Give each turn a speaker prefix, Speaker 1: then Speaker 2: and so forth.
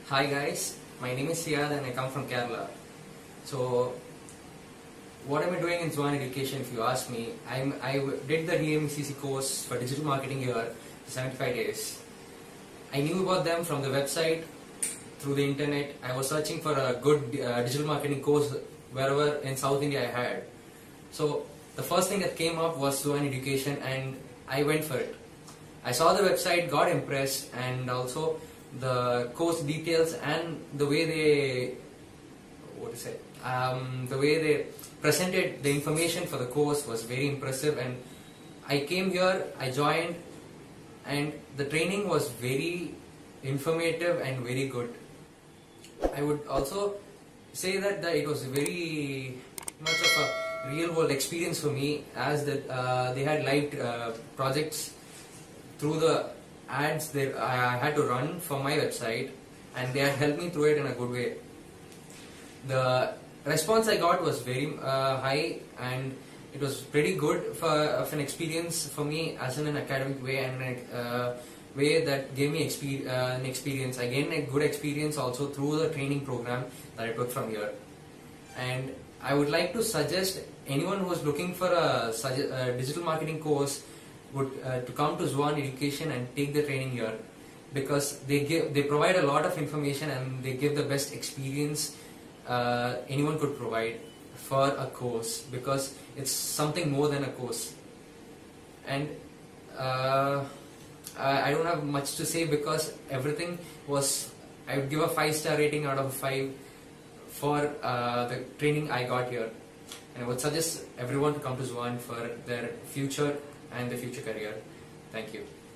Speaker 1: Hi guys, my name is Siad and I come from Kerala. So, what am I doing in Zuan education if you ask me? I did the DMCC course for digital marketing here, 75 days. I knew about them from the website, through the internet. I was searching for a good digital marketing course wherever in South India I had. So, the first thing that came up was Zuan education and I went for it. I saw the website, got impressed, and also the course details and the way they the way they presented the information for the course was very impressive, and I came here, I joined, and the training was very informative and very good. I would also say that it was very much of a real world experience for me, as that they had live projects through the ads that I had to run for my website, and they had helped me through it in a good way. The response I got was very high, and it was pretty good of an experience for me as in an academic way, and a way that gave me an experience. I gained a good experience also through the training program that I took from here. And I would like to suggest anyone who is looking for a digital marketing course to come to Zuan Education and take the training here, because they provide a lot of information and they give the best experience anyone could provide for a course, because it's something more than a course. And I don't have much to say, because everything was, I would give a 5-star rating out of 5 for the training I got here. And I would suggest everyone to come to Zuan for their future and the future career. Thank you.